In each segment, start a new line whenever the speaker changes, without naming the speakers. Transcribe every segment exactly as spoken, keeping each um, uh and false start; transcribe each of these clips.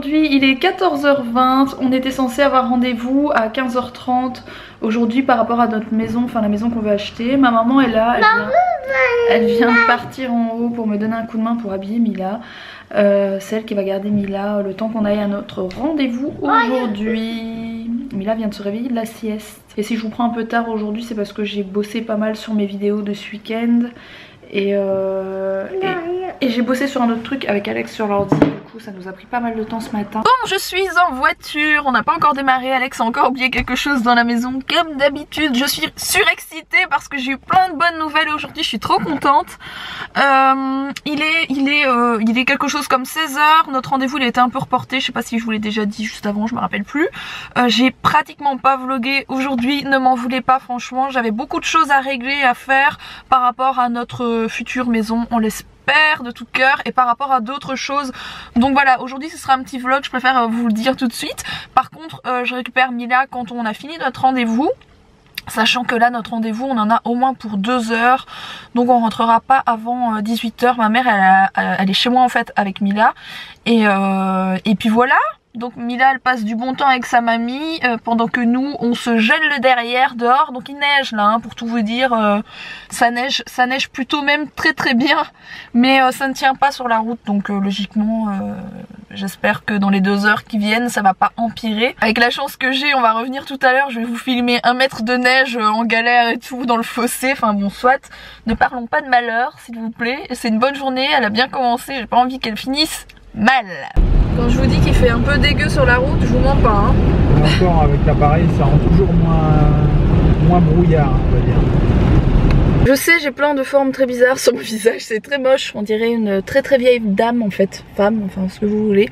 aujourd'hui il est quatorze heures vingt, on était censé avoir rendez-vous à quinze heures trente aujourd'hui par rapport à notre maison, enfin la maison qu'on veut acheter. Ma maman est là, elle vient, elle vient de partir en haut pour me donner un coup de main pour habiller Mila. Euh, c'est elle qui va garder Mila le temps qu'on aille à notre rendez-vous aujourd'hui. Mila vient de se réveiller de la sieste. Et si je vous prends un peu tard aujourd'hui, c'est parce que j'ai bossé pas mal sur mes vidéos de ce week-end. Et, euh, et, et j'ai bossé sur un autre truc avec Alex sur l'ordi. Du coup ça nous a pris pas mal de temps ce matin. Bon, je suis en voiture, on n'a pas encore démarré. Alex a encore oublié quelque chose dans la maison comme d'habitude. Je suis surexcitée parce que j'ai eu plein de bonnes nouvelles aujourd'hui. Je suis trop contente. euh, Il est, il est, euh, il est quelque chose comme seize heures. Notre rendez-vous il a été un peu reporté. Je sais pas si je vous l'ai déjà dit juste avant, je me rappelle plus. euh, J'ai pratiquement pas vlogué aujourd'hui, ne m'en voulez pas franchement. J'avais beaucoup de choses à régler, à faire par rapport à notre future maison, on l'espère de tout cœur, et par rapport à d'autres choses. Donc voilà, aujourd'hui ce sera un petit vlog, je préfère vous le dire tout de suite. Par contre euh, je récupère Mila quand on a fini notre rendez-vous, sachant que là notre rendez-vous on en a au moins pour deux heures, donc on rentrera pas avant dix-huit heures. Ma mère elle, a, elle est chez moi en fait avec Mila, et, euh, et puis voilà. Donc Mila elle passe du bon temps avec sa mamie euh, pendant que nous on se gèle le derrière dehors. Donc il neige là hein, pour tout vous dire, euh, ça neige, ça neige plutôt même très très bien, mais euh, ça ne tient pas sur la route, donc euh, logiquement euh, j'espère que dans les deux heures qui viennent ça va pas empirer. Avec la chance que j'ai, on va revenir tout à l'heure, je vais vous filmer un mètre de neige en galère et tout dans le fossé. Enfin bon, soit, ne parlons pas de malheur s'il vous plaît. C'est une bonne journée, elle a bien commencé, j'ai pas envie qu'elle finisse mal. Quand je vous dis qu'il fait un peu dégueu sur la route, je vous mens pas hein.
Encore avec l'appareil ça rend toujours moins, moins brouillard on va dire.
Je sais, j'ai plein de formes très bizarres sur mon visage, c'est très moche, on dirait une très très vieille dame en fait, femme, enfin ce que vous voulez.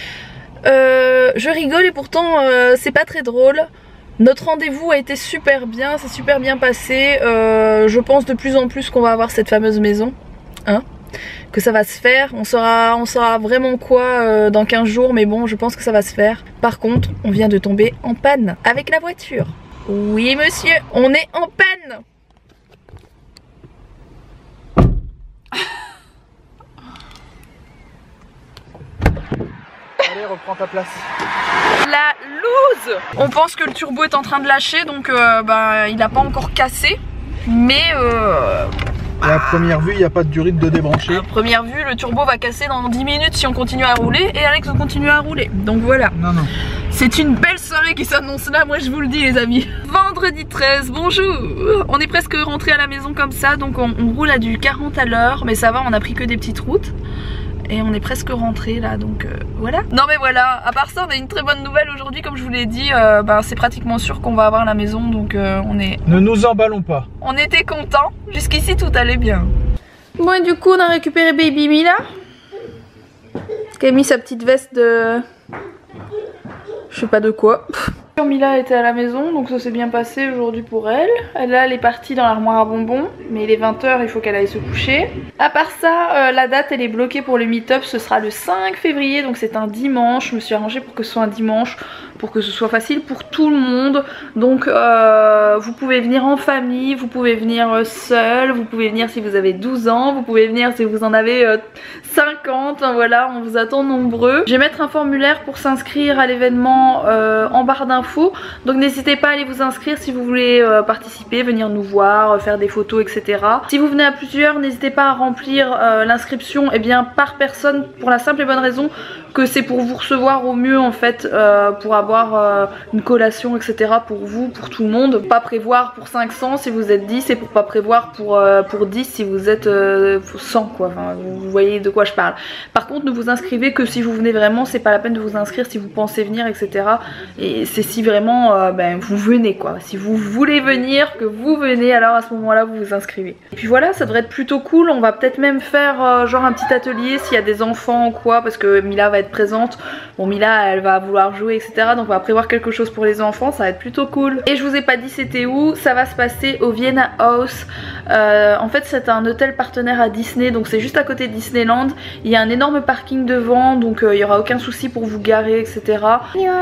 Euh, je rigole et pourtant euh, c'est pas très drôle. Notre rendez-vous a été super bien, c'est super bien passé. Euh, je pense de plus en plus qu'on va avoir cette fameuse maison, hein, que ça va se faire. On saura, on saura vraiment quoi euh, dans quinze jours, mais bon, je pense que ça va se faire. Par contre, on vient de tomber en panne avec la voiture. Oui monsieur, on est en panne.
Allez, reprends ta place.
La loose. On pense que le turbo est en train de lâcher, donc euh, bah, il n'a pas encore cassé, mais euh,
et à première vue il n'y a pas de durite de débrancher.
à première vue le turbo va casser dans dix minutes si on continue à rouler, et Alex continue à rouler, donc voilà.
Non non,
c'est une belle soirée qui s'annonce là, moi je vous le dis les amis. Vendredi treize, bonjour. On est presque rentré à la maison comme ça, donc on, on roule à du quarante à l'heure, mais ça va, on a pris que des petites routes. Et on est presque rentré là, donc euh, voilà. Non mais voilà, à part ça on a une très bonne nouvelle aujourd'hui, comme je vous l'ai dit, euh, bah, c'est pratiquement sûr qu'on va avoir la maison, donc euh, on est...
Ne nous emballons pas.
On était contents, jusqu'ici tout allait bien. Bon et du coup on a récupéré Baby Mila, qui a mis sa petite veste de... je sais pas de quoi. Mila était à la maison, donc ça s'est bien passé aujourd'hui pour elle. Elle, là, elle est partie dans l'armoire à bonbons, mais il est vingt heures, il faut qu'elle aille se coucher. À part ça, euh, la date elle est bloquée pour le meet-up, ce sera le cinq février, donc c'est un dimanche. Je me suis arrangée pour que ce soit un dimanche, pour que ce soit facile pour tout le monde. Donc euh, vous pouvez venir en famille, vous pouvez venir seul, vous pouvez venir si vous avez douze ans, vous pouvez venir si vous en avez euh, cinquante, voilà, on vous attend nombreux. Je vais mettre un formulaire pour s'inscrire à l'événement euh, en barre d'infos. Donc n'hésitez pas à aller vous inscrire si vous voulez euh, participer, venir nous voir, euh, faire des photos, et cetera. Si vous venez à plusieurs, n'hésitez pas à remplir euh, l'inscription eh bien par personne, pour la simple et bonne raison que c'est pour vous recevoir au mieux en fait, euh, pour avoir euh, une collation, et cetera pour vous, pour tout le monde. Pas prévoir pour cinq cents si vous êtes dix, et pour pas prévoir pour, euh, pour dix si vous êtes euh, cent quoi. Enfin, vous voyez de quoi je parle. Par contre ne vous inscrivez que si vous venez vraiment, c'est pas la peine de vous inscrire si vous pensez venir, et cetera. Et c'est si vraiment euh, ben, vous venez quoi. Si vous voulez venir, que vous venez, alors à ce moment là vous vous inscrivez. Et puis voilà, ça devrait être plutôt cool. On va peut-être même faire euh, genre un petit atelier s'il y a des enfants ou quoi, parce que Mila va être présente. Bon, Mila elle va vouloir jouer, et cetera. Donc on va prévoir quelque chose pour les enfants, ça va être plutôt cool. Et je vous ai pas dit c'était où, ça va se passer au Vienna House. Euh, en fait c'est un hôtel partenaire à Disney, donc c'est juste à côté de Disneyland. Il y a un énorme parking devant, donc il euh, n'y aura aucun souci pour vous garer, et cetera.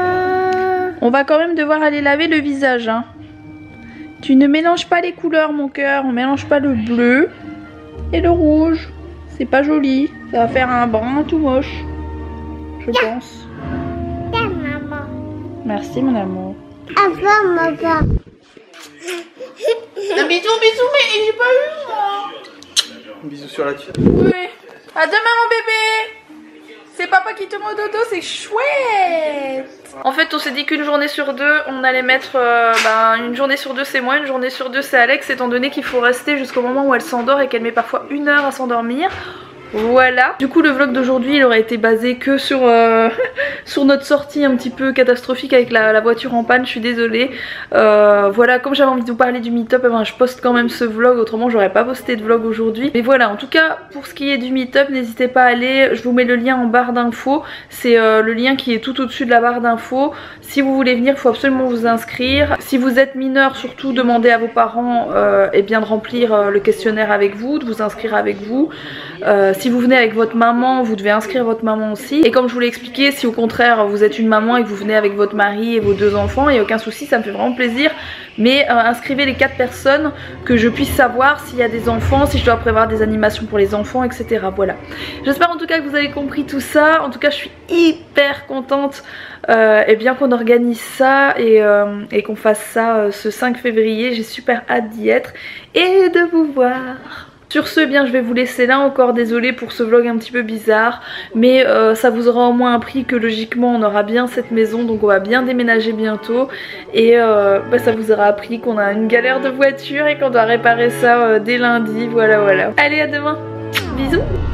On va quand même devoir aller laver le visage, hein. Tu ne mélanges pas les couleurs mon cœur, on mélange pas le bleu et le rouge. C'est pas joli, ça va faire un brun tout moche, je pense. Merci mon amour.
Avant, maman.
Un bisou, bisou, mais j'ai pas eu moi.
Bisous sur la tête.
Oui. À demain mon bébé. C'est papa qui te met au dodo, c'est chouette. En fait on s'est dit qu'une journée sur deux on allait mettre euh, bah, une journée sur deux c'est moi, une journée sur deux c'est Alex, étant donné qu'il faut rester jusqu'au moment où elle s'endort et qu'elle met parfois une heure à s'endormir. Voilà, du coup le vlog d'aujourd'hui il aurait été basé que sur, euh, sur notre sortie un petit peu catastrophique avec la, la voiture en panne, je suis désolée. euh, Voilà, comme j'avais envie de vous parler du meet-up, eh ben, je poste quand même ce vlog, autrement j'aurais pas posté de vlog aujourd'hui. Mais voilà, en tout cas pour ce qui est du meet-up, n'hésitez pas à aller, je vous mets le lien en barre d'infos. C'est euh, le lien qui est tout au dessus de la barre d'infos. Si vous voulez venir, il faut absolument vous inscrire. Si vous êtes mineur, surtout demandez à vos parents euh, eh bien, de remplir euh, le questionnaire avec vous, de vous inscrire avec vous. euh, Si vous venez avec votre maman, vous devez inscrire votre maman aussi. Et comme je vous l'ai expliqué, si au contraire vous êtes une maman et que vous venez avec votre mari et vos deux enfants, il n'y a aucun souci, ça me fait vraiment plaisir. Mais euh, inscrivez les quatre personnes, que je puisse savoir s'il y a des enfants, si je dois prévoir des animations pour les enfants, et cetera. Voilà. J'espère en tout cas que vous avez compris tout ça. En tout cas je suis hyper contente euh, et bien qu'on organise ça et, euh, et qu'on fasse ça euh, ce cinq février. J'ai super hâte d'y être et de vous voir. Sur ce, bien je vais vous laisser là, encore désolée pour ce vlog un petit peu bizarre, mais euh, ça vous aura au moins appris que logiquement on aura bien cette maison, donc on va bien déménager bientôt, et euh, bah, ça vous aura appris qu'on a une galère de voiture et qu'on doit réparer ça euh, dès lundi, voilà voilà. Allez, à demain, bisous.